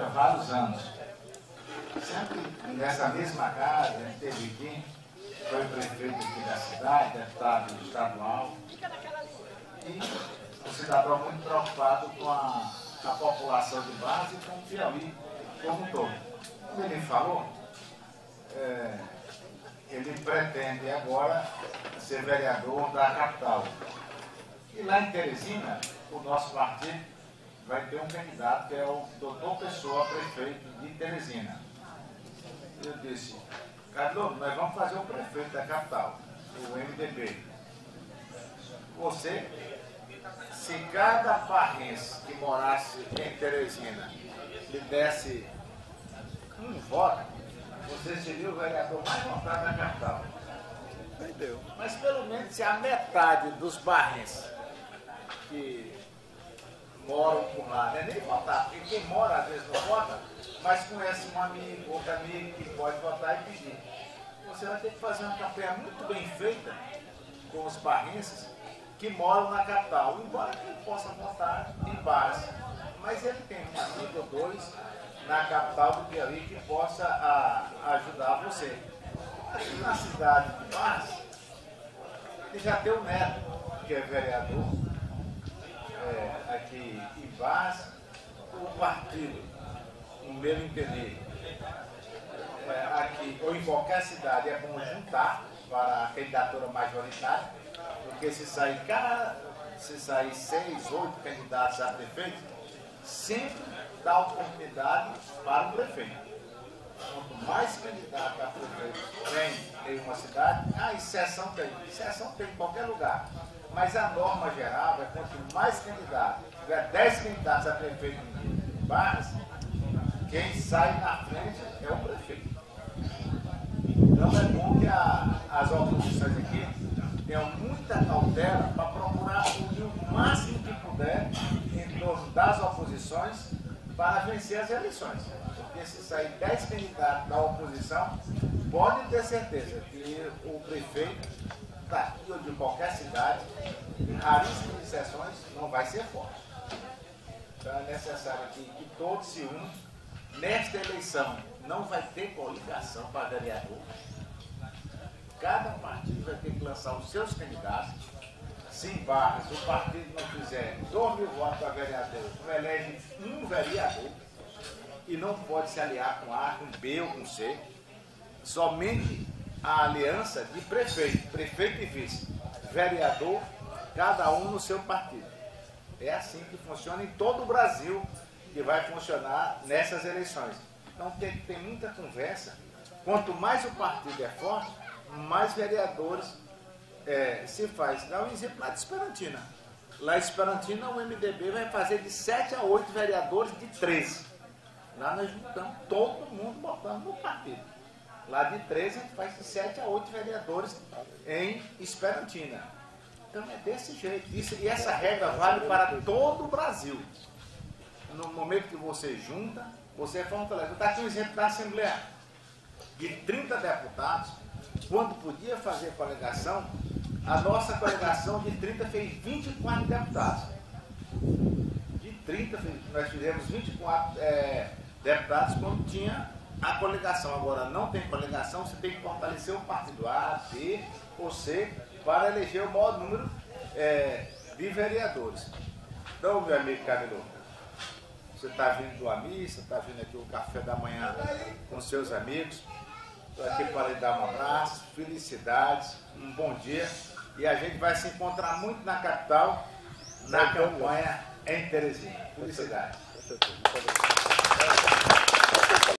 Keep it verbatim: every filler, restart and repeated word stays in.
vários anos. Sempre nessa mesma casa, a gente teve aqui, foi prefeito aqui da cidade, deputado estadual, e o cidadão muito preocupado com a, a população de base e com o Piauí como um todo. Como ele falou, é, ele pretende agora ser vereador da capital. E lá em Teresina, o nosso partido vai ter um candidato que é o doutor Pessoa, prefeito de Teresina. Eu disse, Carlos, nós vamos fazer o prefeito da capital, o M D B. Você, se cada parrense que morasse em Teresina lhe desse um voto, você seria o vereador mais votado da capital. Entendeu? Mas pelo menos se a metade dos barrenses que moram por lá, não é nem votar, porque quem mora às vezes não vota, mas conhece um amigo, outro amigo que pode votar e pedir. Você vai ter que fazer uma campanha muito bem feita com os barrenses que moram na capital, embora quem possa votar em Barras. Mas ele tem um amigo ou dois na capital do Piauí que possa a, ajudar você. Aqui na cidade de Barras, ele já tem o neto, que é vereador, é, aqui em Barras, o partido, no meu entender, é, aqui ou em qualquer cidade é bom juntar para a candidatura majoritária, porque se sair, cada, se sair seis, oito candidatos a prefeito, sempre dá oportunidade para o prefeito. Quanto mais candidatos a prefeito tem em uma cidade, ah, exceção tem, exceção tem em qualquer lugar. Mas a norma geral é quanto mais candidatos, tiver dez candidatos a prefeito em Barras, quem sai na frente é o prefeito. Então é bom que a, as oposições aqui tenham muita cautela para procurar unir o máximo que puder em torno das oposições para vencer as eleições. Porque se sair dez candidatos da oposição, pode ter certeza que o prefeito daqui ou de qualquer cidade, em raríssimas exceções, não vai ser forte. Então é necessário que, que todos se unam. Nesta eleição não vai ter coligação para vereador. Cada partido vai ter que lançar os seus candidatos. Se em Barras o partido não fizer dois mil votos para vereador, não elege um vereador e não pode se aliar com A, com B ou com C. Somente a aliança de prefeito, prefeito e vice, vereador, cada um no seu partido. É assim que funciona em todo o Brasil, que vai funcionar nessas eleições. Então tem que ter muita conversa. Quanto mais o partido é forte, mais vereadores é, se faz. Dá um exemplo lá de Esperantina. Lá em Esperantina o M D B vai fazer de sete a oito vereadores de treze. Lá nós juntamos todo mundo botando no partido. Lá de treze a gente faz de sete a oito vereadores em Esperantina. Então é desse jeito. Isso, e essa regra vale para todo o Brasil. No momento que você junta, você fortalece. Vou dar aqui um exemplo da Assembleia. De trinta deputados, quando podia fazer coligação, a nossa coligação de trinta fez vinte e quatro deputados. De trinta, nós fizemos vinte e quatro é, deputados quando tinha a coligação. Agora não tem coligação, você tem que fortalecer o partido A, B ou C para eleger o maior número é, de vereadores. Então, meu amigo Camilo, você está vindo do Amissa, está vindo aqui o café da manhã com seus amigos. Estou aqui para lhe dar um abraço, felicidades, um bom dia. E a gente vai se encontrar muito na capital, na campanha em Teresina. Felicidades.